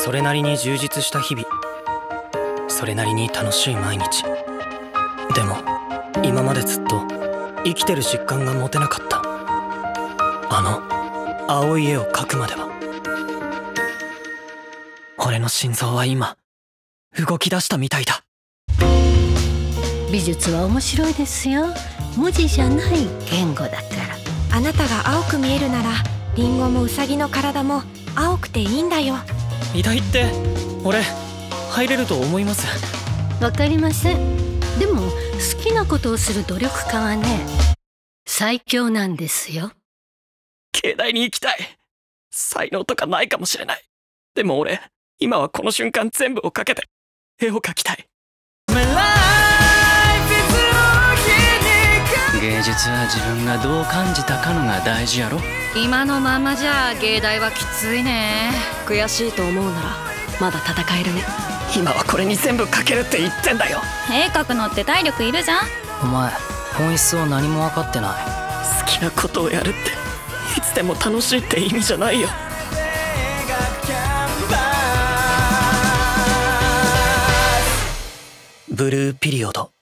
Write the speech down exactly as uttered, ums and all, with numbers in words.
それなりに充実した日々、それなりに楽しい毎日。でも今までずっと生きてる実感が持てなかった。あの青い絵を描くまでは。俺の心臓は今動き出したみたいだ。 美術は面白いですよ。文字じゃない言語だから。 あなたが青く見えるなら、リンゴもウサギの体も青くていいんだよ。 美大って俺入れると思います？ わかりません。でも好きなことをする努力家はね、最強なんですよ。 芸大に行きたい。才能とかないかもしれない。でも俺今はこの瞬間全部をかけて絵を描きたい。芸術は自分がどう感じたかのが大事やろ。 今のままじゃ芸大はきついね。 悔しいと思うならまだ戦えるね。 今はこれに全部かけるって言ってんだよ。 絵描くのって体力いるじゃん。 お前本質を何も分かってない。 好きなことをやるっていつでも楽しいって意味じゃないよ。ブルーピリオド。